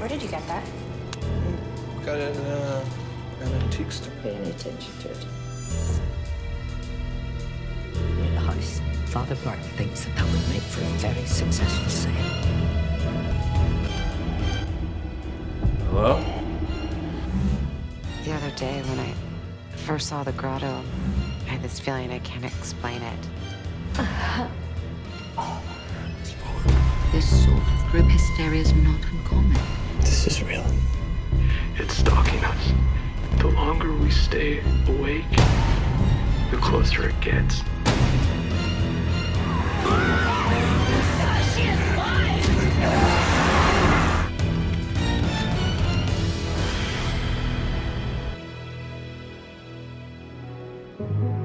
Where did you get that? Got it in an antique store. Pay any attention to it. In the house, Father Bart thinks that would make for a very successful sale. Hello? The other day when I first saw the grotto, I had this feeling I can't explain it. This sort of group hysteria is not uncommon. This is real. It's stalking us. The longer we stay awake, the closer it gets. She is alive!